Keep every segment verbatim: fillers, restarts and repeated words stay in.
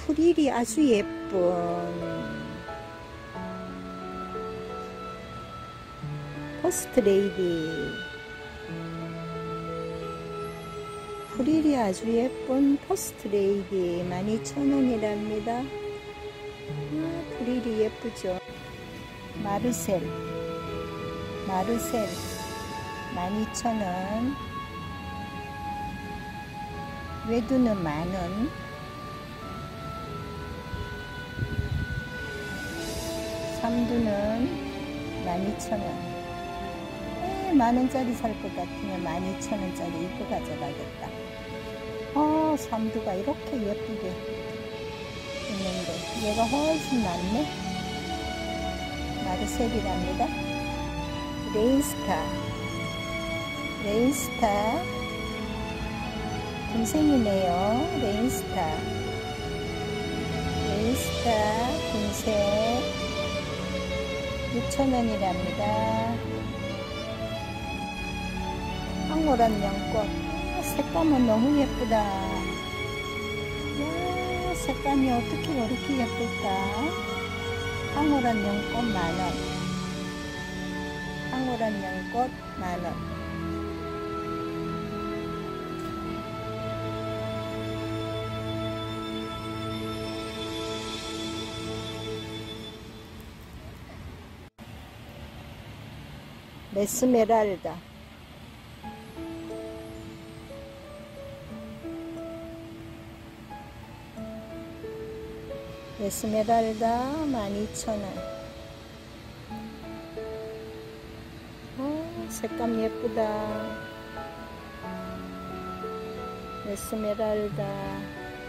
프릴이 아주 예쁜 퍼스트 레이디. 프릴이 아주 예쁜 퍼스트 레이디 만 이천 원이랍니다. 아, 프릴이 예쁘죠. 마르셀 마르셀 만 이천 원. 외두는 만 원. 삼두는 만 이천 원. 만원짜리 살 것 같으면 만 이천 원짜리 이거 가져가겠다. 어, 삼두가 이렇게 예쁘게 있는데 얘가 훨씬 낫네. 마르셀이랍니다. 레인스타 레인스타 금색이네요. 레인스타 레인스타 금색 육천 원이랍니다. 황홀한 연꽃. 색감은 너무 예쁘다. 야, 색감이 어떻게 이렇게 예쁠까? 황홀한 연꽃 만원. 황홀한 연꽃 만원. 메스메랄다. 에스메랄다 만 이천 원. 어, 색감 예쁘다. 에스메랄다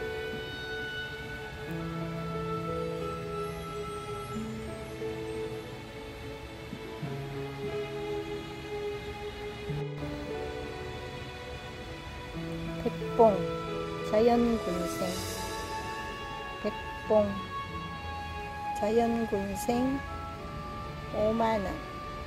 백봉 자연군생. 백봉 자연군생 오만 원.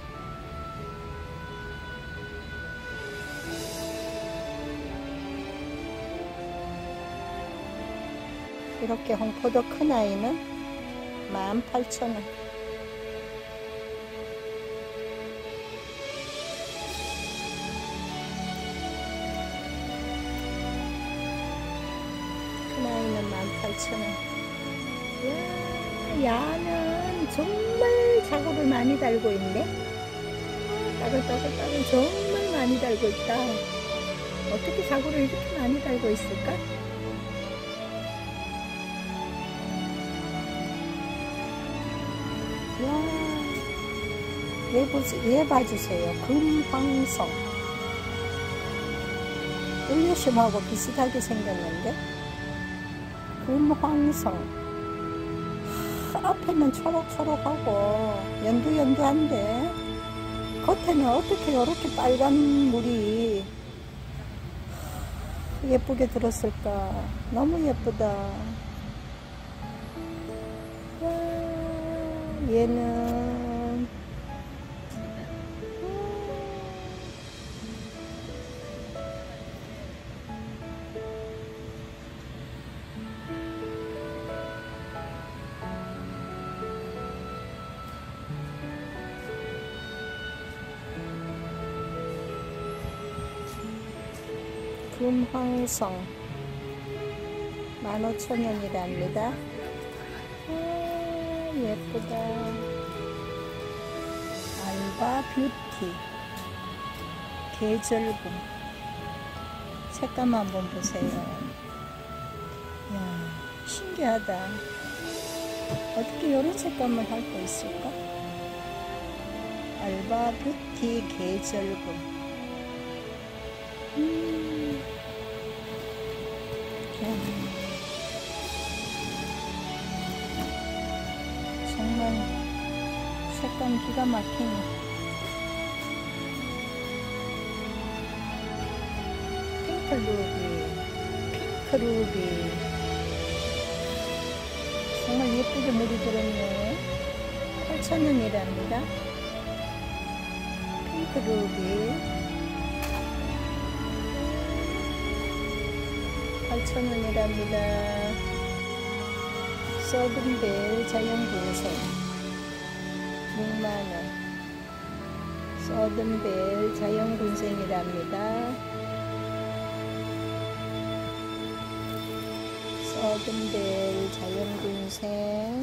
이렇게 홍포도 큰 아이는 만 팔천 원. 큰 아이는 만 팔천 원. 야는 정말 자구를 많이 달고 있네. 따글따글따글 정말 많이 달고 있다. 어떻게 자구를 이렇게 많이 달고 있을까? 야, 얘, 보지, 얘 봐주세요. 금황성. 울려심하고 비슷하게 생겼는데? 금황성. 앞에는 초록초록하고 연두연두한데 겉에는 어떻게 이렇게 빨간 물이 예쁘게 들었을까. 너무 예쁘다. 얘는 금황성 만 오천 원이랍니다. 아, 예쁘다. 알바 뷰티 계절금. 색감 한번 보세요. 이야, 신기하다. 어떻게 이런 색감을 할 수 있을까? 알바 뷰티 계절금. 음. 정말 색감 기가 막히네. 핑크 루비, 핑크 루비. 정말 예쁘게 물이 들었네. 팔천 원이랍니다. 핑크 루비. 팔천 원이랍니다. 썩은 벨 자연군생 육만 원. 썩은 벨 자연군생이랍니다. 썩은 벨 자연군생.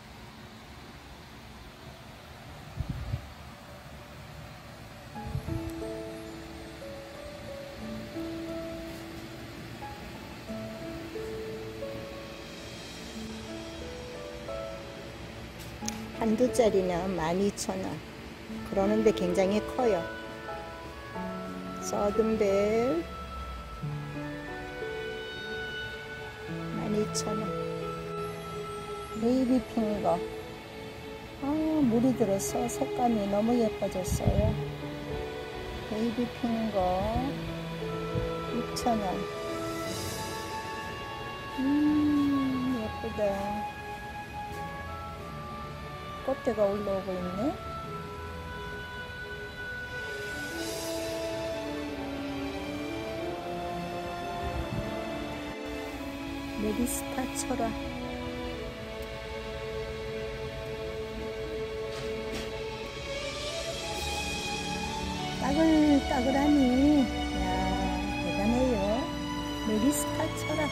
한두 짜리는 만 이천 원. 그러는데 굉장히 커요. 썩은 벨 만 이천 원. 베이비 핑거. 아, 물이 들어서 색감이 너무 예뻐졌어요. 베이비 핑거 육천 원. 음, 예쁘다. 꽃대가 올라오고 있네. 메리스타 철화. 따글따글하니 야, 대단해요. 메리스타 철화.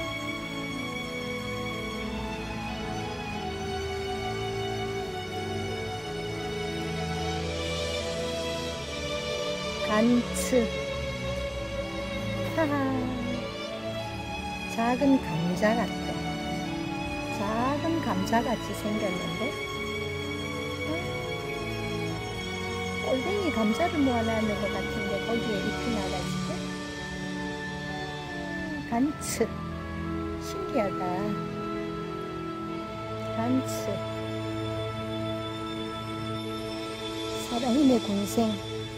간츠. 하하. 작은 감자 같아. 작은 감자같이 생겼는데 아, 꼴뱅이 감자를 모아놨는 것 같은데 거기에 잎이 나가지고. 간츠. 신기하다. 간츠. 사랑님의 군생.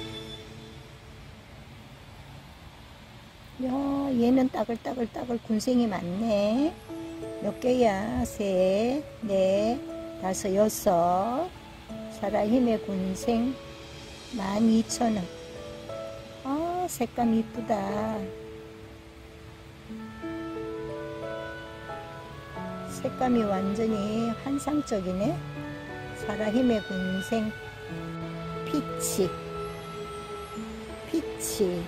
야, 얘는 따글따글따글 군생이 많네. 몇 개야? 셋, 넷, 다섯, 여섯. 사라힘의 군생 만 이천 원. 아, 색감 이쁘다. 색감이 완전히 환상적이네. 사라힘의 군생 피치. 피치.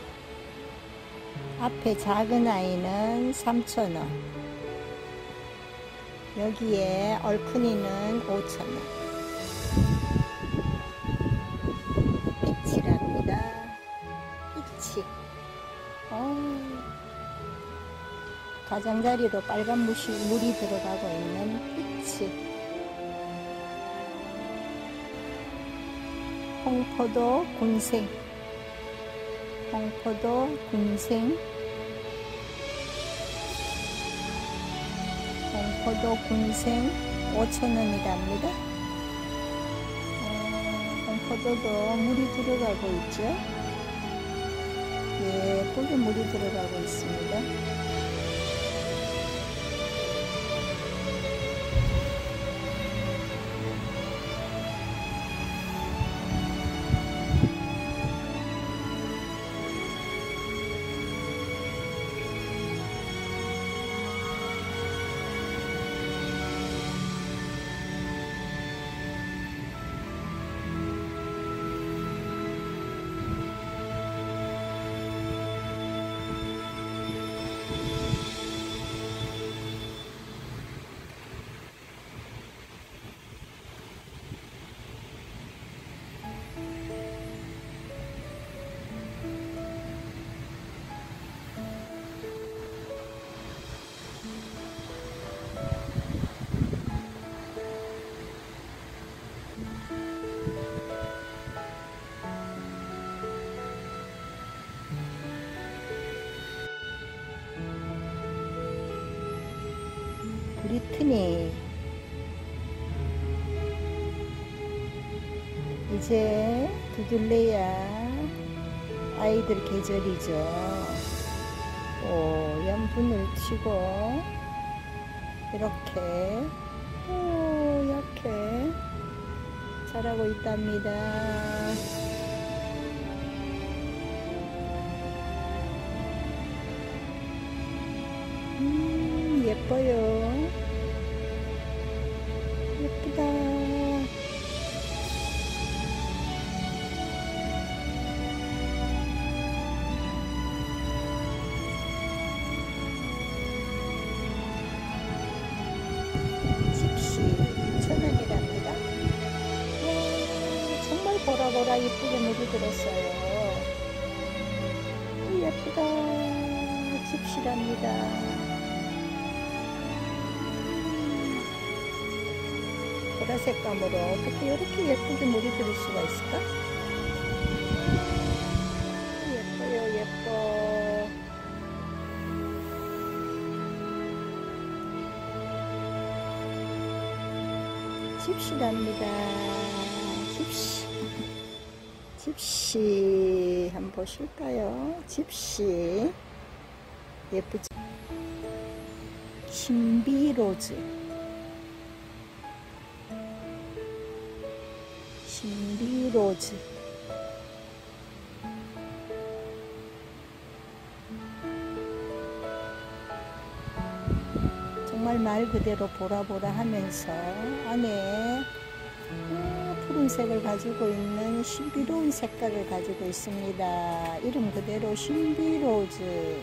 앞에 작은 아이는 삼천 원. 여기에 얼큰이는 오천 원. 피치랍니다. 피치. 어, 가장자리로 빨간 물이, 물이 들어가고 있는 피치. 홍포도 군생. 홍포도 군생. 홍포도 군생 오천 원이랍니다. 어, 홍포도도 물이 들어가고 있죠. 예쁘게 물이 들어가고 있습니다. 브리트니. 이제 두들레야 아이들 계절이죠. 뽀얀 치고 이렇게 뽀얗게 자라고 있답니다. 음, 예뻐요. 보라 이쁘게 물이 들었어요. 예쁘다. 집시랍니다. 보라색 감으로 어떻게 이렇게 예쁘게 물이 들을 수가 있을까? 예뻐요, 예뻐. 집시랍니다. 집시. 집시. 한번 보실까요? 집시. 예쁘죠? 신비로즈. 신비로즈. 정말 말 그대로 보라보라 하면서 안에 푸른색을 가지고 있는 신비로운 색깔을 가지고 있습니다. 이름 그대로 신비로즈.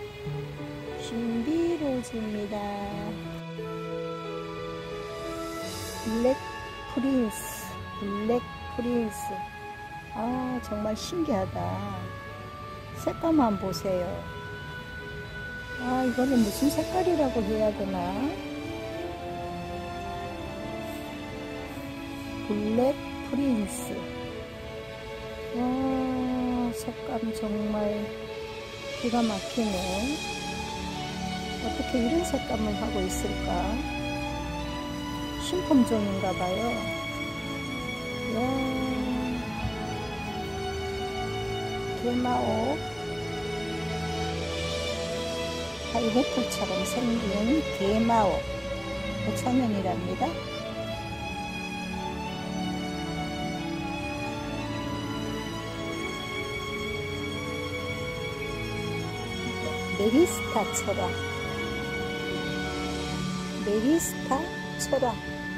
신비로즈입니다. 블랙 프린스. 블랙 프린스. 아, 정말 신기하다. 색감만 보세요. 아, 이거는 무슨 색깔이라고 해야 되나? 블랙 프린스. 와, 색감 정말 기가 막히네. 어떻게 이런 색감을 하고 있을까? 신품종인가 봐요. 와, 개마옥. 파인애플처럼 생긴 개마옥. 오천 원이랍니다. 메리스타 철화. 메리스타 철화.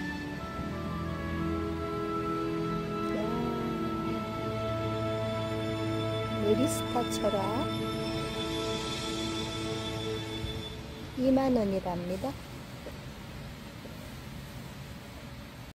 메리스타 철화 이만 원이랍니다.